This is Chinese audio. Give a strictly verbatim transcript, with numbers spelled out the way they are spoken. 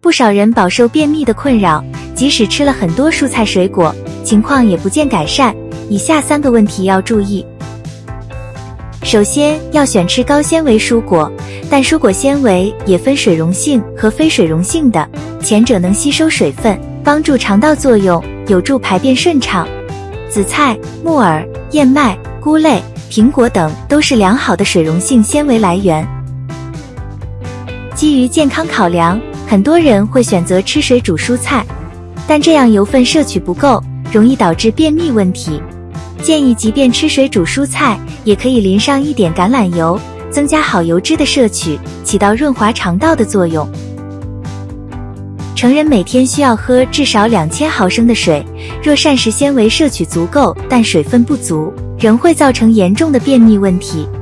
不少人饱受便秘的困扰，即使吃了很多蔬菜水果，情况也不见改善。以下三个问题要注意。首先，要选吃高纤维蔬果，但蔬果纤维也分水溶性和非水溶性的，前者能吸收水分，帮助肠道作用，有助排便顺畅。紫菜、木耳、燕麦、菇类、苹果等都是良好的水溶性纤维来源。基于健康考量，很多人会选择吃水煮蔬菜，但这样油分摄取不够，容易导致便秘问题。建议即便吃水煮蔬菜，也可以淋上一点橄榄油，增加好油脂的摄取，起到润滑肠道的作用。成人每天需要喝至少两千毫升的水，若膳食纤维摄取足够，但水分不足，仍会造成严重的便秘问题。